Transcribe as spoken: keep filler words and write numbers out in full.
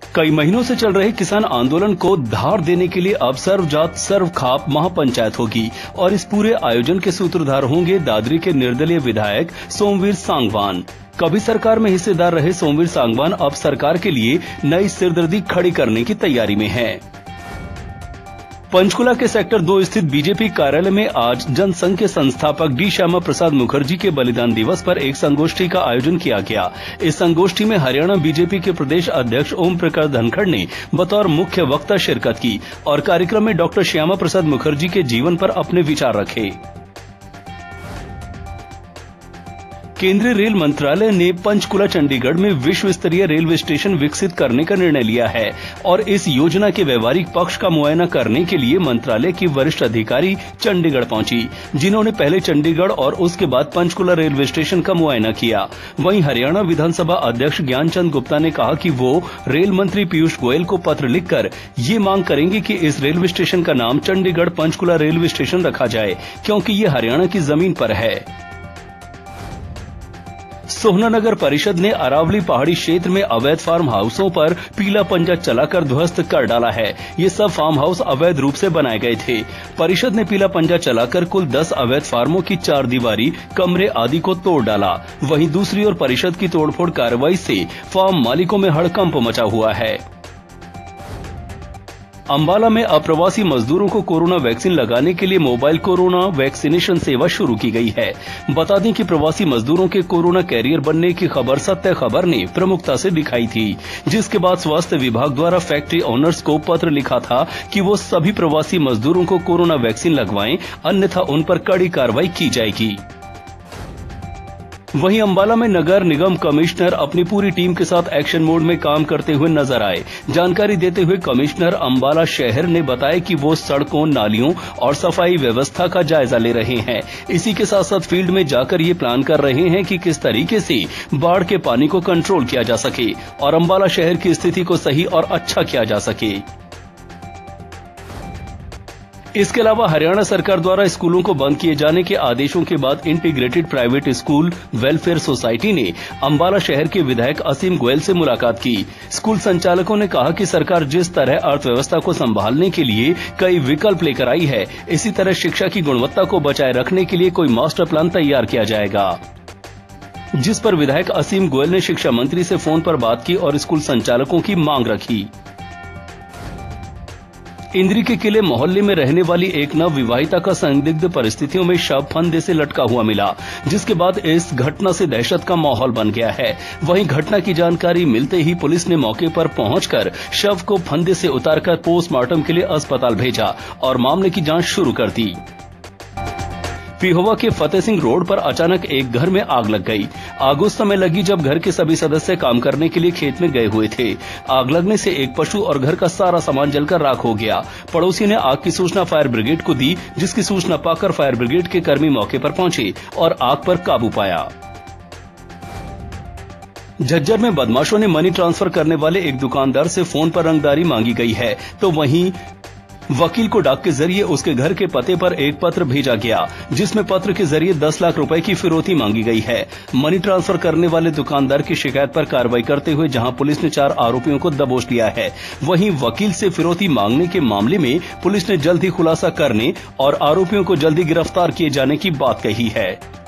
कई महीनों से चल रहे किसान आंदोलन को धार देने के लिए अब सर्वजात सर्वखाप महापंचायत होगी और इस पूरे आयोजन के सूत्रधार होंगे दादरी के निर्दलीय विधायक सोमवीर सांगवान। कभी सरकार में हिस्सेदार रहे सोमवीर सांगवान अब सरकार के लिए नई सिरदर्दी खड़ी करने की तैयारी में हैं। पंचकुला के सेक्टर दो स्थित बीजेपी कार्यालय में आज जनसंघ के संस्थापक डी श्यामा प्रसाद मुखर्जी के बलिदान दिवस पर एक संगोष्ठी का आयोजन किया गया। इस संगोष्ठी में हरियाणा बीजेपी के प्रदेश अध्यक्ष ओम प्रकाश धनखड़ ने बतौर मुख्य वक्ता शिरकत की और कार्यक्रम में डॉक्टर श्यामा प्रसाद मुखर्जी के जीवन पर अपने विचार रखे। केंद्रीय रेल मंत्रालय ने पंचकुला चंडीगढ़ में विश्व स्तरीय रेलवे स्टेशन विकसित करने का निर्णय लिया है और इस योजना के व्यवहारिक पक्ष का मुआयना करने के लिए मंत्रालय की वरिष्ठ अधिकारी चंडीगढ़ पहुंची, जिन्होंने पहले चंडीगढ़ और उसके बाद पंचकुला रेलवे स्टेशन का मुआयना किया। वहीं हरियाणा विधानसभा अध्यक्ष ज्ञानचंद गुप्ता ने कहा कि वो रेल मंत्री पीयूष गोयल को पत्र लिखकर ये मांग करेंगे कि इस रेलवे स्टेशन का नाम चंडीगढ़ पंचकुला रेलवे स्टेशन रखा जाए, क्योंकि ये हरियाणा की जमीन पर है। सोहना नगर परिषद ने अरावली पहाड़ी क्षेत्र में अवैध फार्म हाउसों पर पीला पंजा चलाकर ध्वस्त कर डाला है। ये सब फार्म हाउस अवैध रूप से बनाए गए थे। परिषद ने पीला पंजा चलाकर कुल दस अवैध फार्मों की चार दीवारी, कमरे आदि को तोड़ डाला। वहीं दूसरी ओर परिषद की तोड़फोड़ कार्रवाई से फार्म मालिकों में हड़कंप मचा हुआ है। अंबाला में अप्रवासी मजदूरों को कोरोना वैक्सीन लगाने के लिए मोबाइल कोरोना वैक्सीनेशन सेवा शुरू की गई है। बता दें कि प्रवासी मजदूरों के कोरोना कैरियर बनने की खबर सत्य खबर ने प्रमुखता से दिखाई थी, जिसके बाद स्वास्थ्य विभाग द्वारा फैक्ट्री ओनर्स को पत्र लिखा था कि वो सभी प्रवासी मजदूरों को कोरोना वैक्सीन लगवाएं, अन्यथा उन पर कड़ी कार्रवाई की जाएगी। वहीं अंबाला में नगर निगम कमिश्नर अपनी पूरी टीम के साथ एक्शन मोड में काम करते हुए नजर आए। जानकारी देते हुए कमिश्नर अंबाला शहर ने बताया कि वो सड़कों, नालियों और सफाई व्यवस्था का जायजा ले रहे हैं। इसी के साथ साथ फील्ड में जाकर ये प्लान कर रहे हैं कि किस तरीके से बाढ़ के पानी को कंट्रोल किया जा सके और अंबाला शहर की स्थिति को सही और अच्छा किया जा सके। इसके अलावा हरियाणा सरकार द्वारा स्कूलों को बंद किए जाने के आदेशों के बाद integrated private school welfare society ने अंबाला शहर के विधायक असीम गोयल से मुलाकात की। स्कूल संचालकों ने कहा कि सरकार जिस तरह अर्थव्यवस्था को संभालने के लिए कई विकल्प लेकर आई है, इसी तरह शिक्षा की गुणवत्ता को बचाए रखने के लिए कोई मास्टर प्लान तैयार किया जाएगा। जिस पर विधायक असीम गोयल ने शिक्षा मंत्री से फोन पर बात की और स्कूल संचालकों की मांग रखी। इंद्री के किले मोहल्ले में रहने वाली एक नव विवाहिता का संदिग्ध परिस्थितियों में शव फंदे से लटका हुआ मिला, जिसके बाद इस घटना से दहशत का माहौल बन गया है। वहीं घटना की जानकारी मिलते ही पुलिस ने मौके पर पहुंचकर शव को फंदे से उतारकर पोस्टमार्टम के लिए अस्पताल भेजा और मामले की जांच शुरू कर दी। पिहोवा के फतेह सिंह रोड पर अचानक एक घर में आग लग गई। आग उस समय लगी जब घर के सभी सदस्य काम करने के लिए खेत में गए हुए थे। आग लगने से एक पशु और घर का सारा सामान जलकर राख हो गया। पड़ोसी ने आग की सूचना फायर ब्रिगेड को दी, जिसकी सूचना पाकर फायर ब्रिगेड के कर्मी मौके पर पहुंचे और आग पर काबू पाया। झज्जर में बदमाशों ने मनी ट्रांसफर करने वाले एक दुकानदार से फोन पर रंगदारी मांगी गई है, तो वहीं वकील को डाक के जरिए उसके घर के पते पर एक पत्र भेजा गया, जिसमें पत्र के जरिए दस लाख रुपए की फिरौती मांगी गई है। मनी ट्रांसफर करने वाले दुकानदार की शिकायत पर कार्रवाई करते हुए जहां पुलिस ने चार आरोपियों को दबोच लिया है, वहीं वकील से फिरौती मांगने के मामले में पुलिस ने जल्द ही खुलासा करने और आरोपियों को जल्दी गिरफ्तार किए जाने की बात कही है।